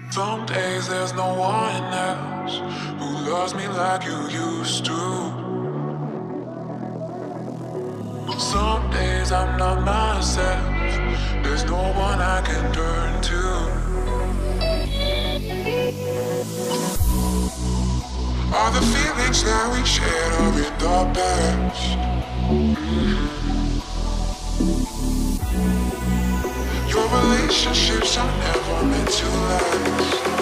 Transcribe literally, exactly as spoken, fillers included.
Some days there's no one else who loves me like you used to. Some days I'm not myself, there's no one I can turn to. All the feelings that we shared are in the past. Mm-hmm. Your relationships are never meant to last.